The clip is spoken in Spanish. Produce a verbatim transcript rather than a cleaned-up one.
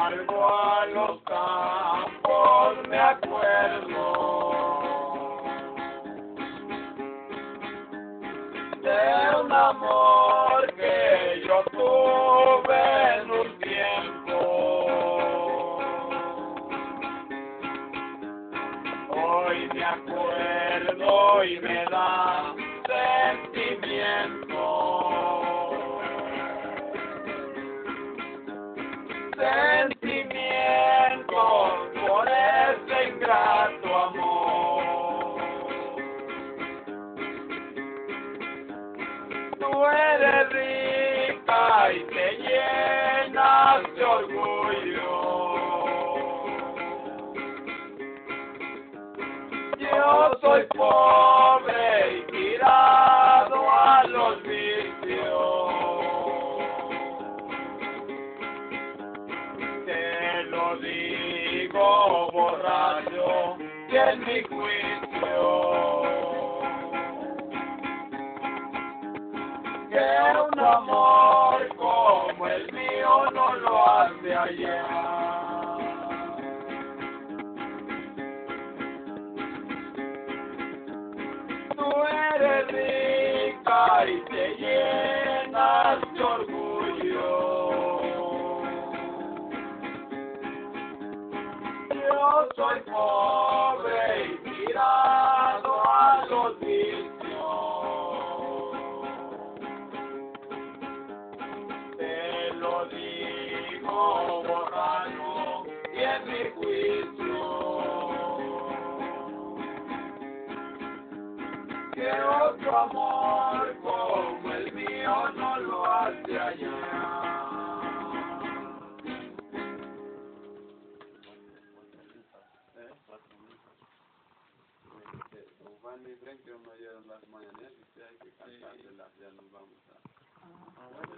salgo a los campos, me acuerdo de un amor que yo tuve en un tiempo. Hoy me acuerdo y me da sentimiento, sentimiento por ese ingrato amor. Tú eres rica y te llenas de orgullo. Yo soy pobre y tirado a los vicios. Te lo digo borracho y en mi juicio, que un amor como el mío no lo hace allá. Tú eres rica y te llenas de orgullo. Yo soy pobre y tirado a los vicios. Te lo digo borracho y en mi juicio, que otro amor como el mío no lo hace allá. Juan y Frank no oyeron las mañaneras y hay que cantarlas, ya nos vamos a...